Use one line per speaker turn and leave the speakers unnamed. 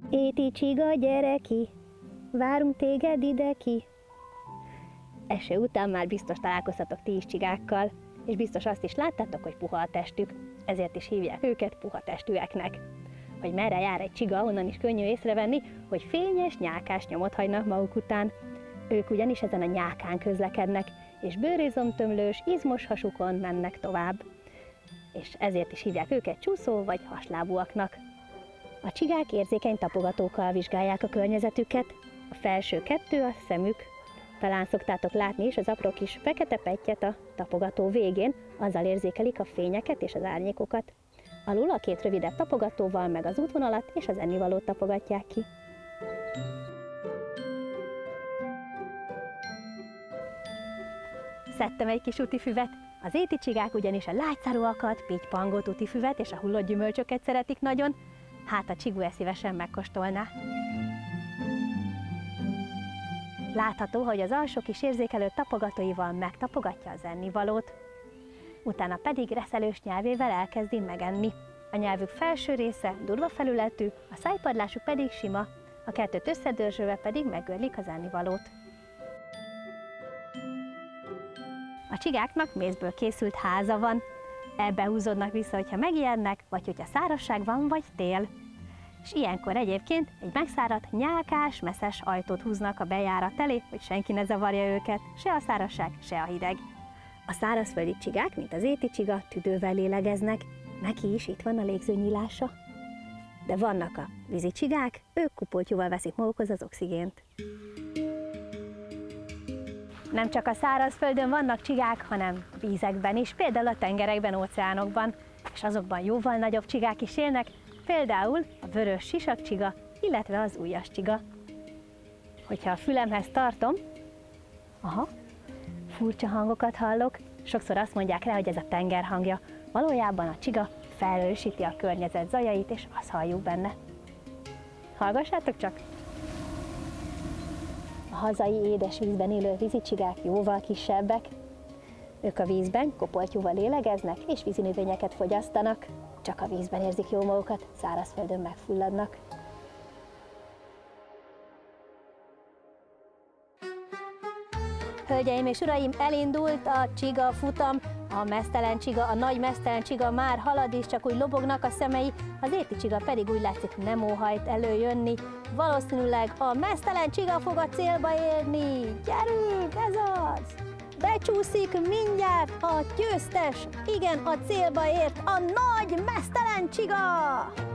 Éti csiga, gyere ki, várunk téged ide ki. Eső után már biztos találkoztatok ti is csigákkal, és biztos azt is láttátok, hogy puha a testük, ezért is hívják őket puha testűeknek. Hogy merre jár egy csiga, onnan is könnyű észrevenni, hogy fényes, nyálkás nyomot hagynak maguk után. Ők ugyanis ezen a nyálkán közlekednek, és bőrizomtömlős, izmos hasukon mennek tovább. És ezért is hívják őket csúszó vagy haslábúaknak. A csigák érzékeny tapogatókkal vizsgálják a környezetüket, a felső kettő a szemük. Talán szoktátok látni is az apró kis fekete pettyet a tapogató végén, azzal érzékelik a fényeket és az árnyékokat. Alul a két rövidebb tapogatóval meg az útvonalat és az ennivalót tapogatják ki. Szedtem egy kis utifüvet. Az éti csigák ugyanis a lágyszárúakat, pittypangó utifüvet és a hullott gyümölcsöket szeretik nagyon, hát a csigú szívesen megkóstolná. Látható, hogy az alsó kis érzékelő tapogatóival megtapogatja az ennivalót, utána pedig reszelős nyelvével elkezdi megenni. A nyelvük felső része durva felületű, a szájpadlásuk pedig sima, a kettőt összedörzsölve pedig meggörlik az ennivalót. A csigáknak mézből készült háza van, ebbe húzódnak vissza, hogyha megijednek, vagy hogyha szárazság van, vagy tél. És ilyenkor egyébként egy megszáradt, nyálkás, messzes ajtót húznak a bejárat elé, hogy senki ne zavarja őket, se a szárazság, se a hideg. A szárazföldi csigák, mint az éti csiga, tüdővel lélegeznek, neki is itt van a légzőnyílása. De vannak a vízi csigák, ők kupoltyúval veszik magukhoz az oxigént. Nem csak a szárazföldön vannak csigák, hanem vízekben is, például a tengerekben, óceánokban, és azokban jóval nagyobb csigák is élnek, például a vörös sisakcsiga, illetve az ujjas csiga. Hogyha a fülemhez tartom, furcsa hangokat hallok, sokszor azt mondják rá, hogy ez a tenger hangja. Valójában a csiga felerősíti a környezet zajait, és azt halljuk benne. Hallgassátok csak! A hazai édesvízben élő vízicsigák jóval kisebbek. Ők a vízben kopoltyúval lélegeznek és vízinövényeket fogyasztanak. Csak a vízben érzik jól magukat, szárazföldön megfulladnak. Hölgyeim és uraim, elindult a csiga futam, a meztelen csiga, a nagy meztelen csiga már halad és csak úgy lobognak a szemei, az éti csiga pedig úgy látszik nem óhajt előjönni. Valószínűleg a meztelen csiga fog a célba érni. Gyerünk, ez az! Becsúszik mindjárt a győztes, igen, a célba ért a nagy meztelen csiga!